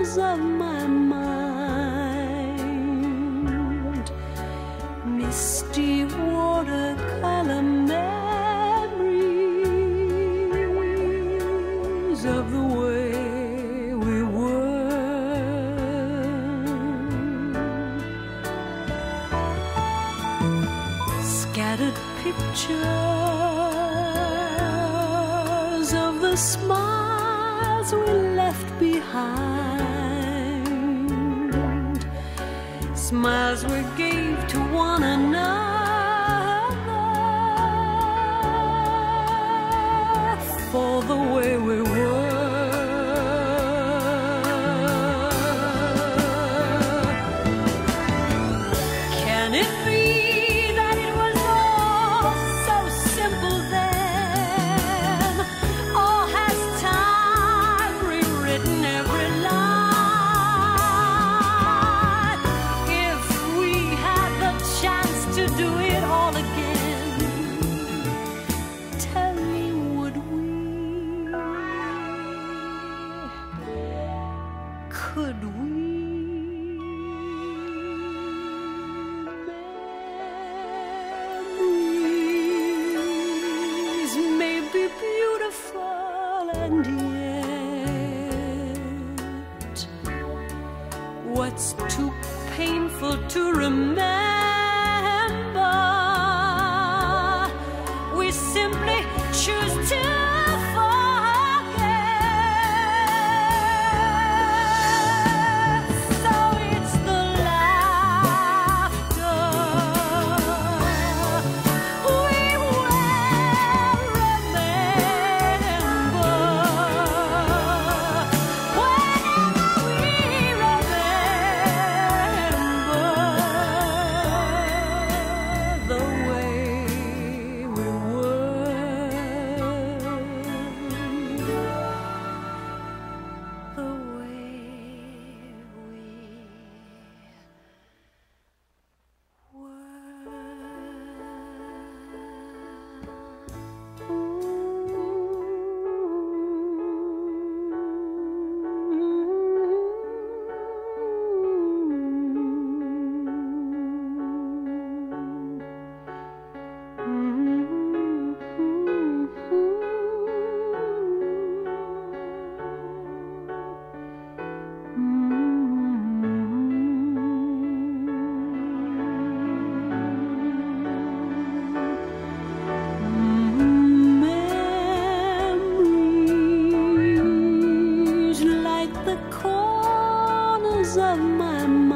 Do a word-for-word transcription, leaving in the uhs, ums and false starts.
corners of my mind, misty watercolor memories of the way we were. Scattered pictures of the smiles we left behind, smiles we gave to one another for the way we were. Can it be that it was all so simple then? Or has time rewritten every line? If we had the chance to do it all again, tell me, would we? Could we? Memories may be beautiful, and yet what's too painful to remember, we simply choose to forget. So it's the laughter we will remember whenever we remember the way we were, the way we memories like the corners of my mind,